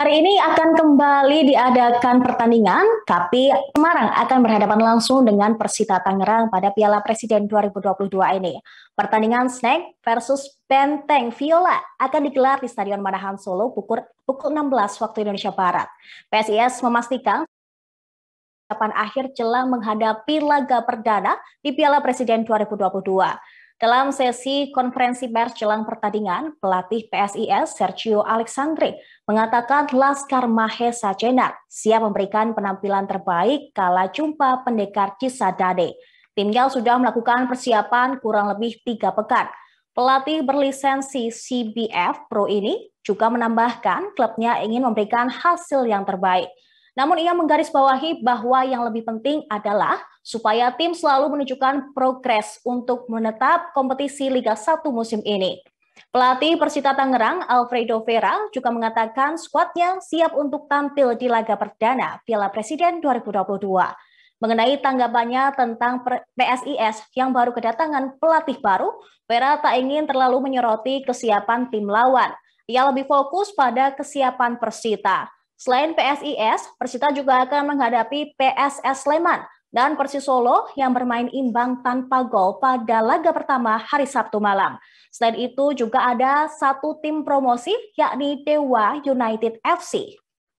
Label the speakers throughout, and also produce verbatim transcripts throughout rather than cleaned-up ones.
Speaker 1: Hari ini akan kembali diadakan pertandingan, tapi Semarang akan berhadapan langsung dengan Persita Tangerang pada Piala Presiden dua ribu dua puluh dua ini. Pertandingan Snake versus Benteng Viola akan digelar di Stadion Manahan Solo pukul, pukul enam belas waktu Indonesia Barat. P S I S memastikan persiapan akhir jelang menghadapi laga perdana di Piala Presiden dua ribu dua puluh dua. Dalam sesi konferensi pers jelang pertandingan, pelatih P S I S Sergio Alexandre mengatakan Laskar Mahesa Jenar siap memberikan penampilan terbaik kala jumpa pendekar Cisadane. Timnya sudah melakukan persiapan kurang lebih tiga pekan. Pelatih berlisensi C B F Pro ini juga menambahkan klubnya ingin memberikan hasil yang terbaik. Namun ia menggarisbawahi bahwa yang lebih penting adalah supaya tim selalu menunjukkan progres untuk menetap kompetisi Liga satu musim ini. Pelatih Persita Tangerang, Alfredo Vera, juga mengatakan skuadnya siap untuk tampil di laga perdana Piala Presiden dua ribu dua puluh dua. Mengenai tanggapannya tentang P S I S yang baru kedatangan pelatih baru, Vera tak ingin terlalu menyoroti kesiapan tim lawan. Ia lebih fokus pada kesiapan Persita. Selain P S I S, Persita juga akan menghadapi P S S Sleman dan Persis Solo yang bermain imbang tanpa gol pada laga pertama hari Sabtu malam. Selain itu juga ada satu tim promosi yakni Dewa United F C.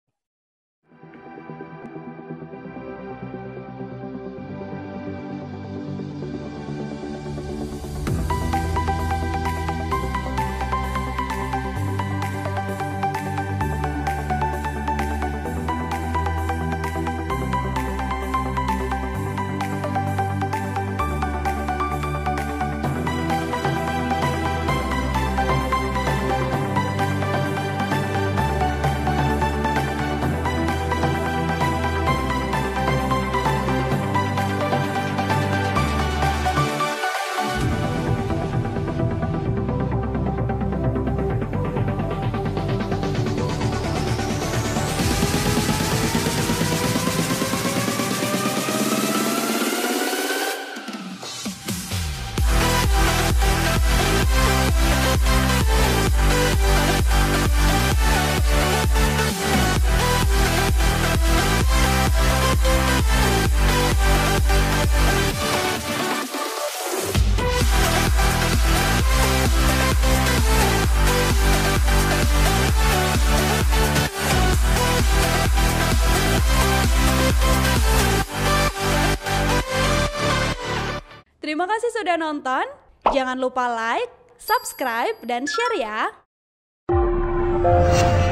Speaker 2: Terima kasih sudah nonton. Jangan lupa like, subscribe, dan share ya.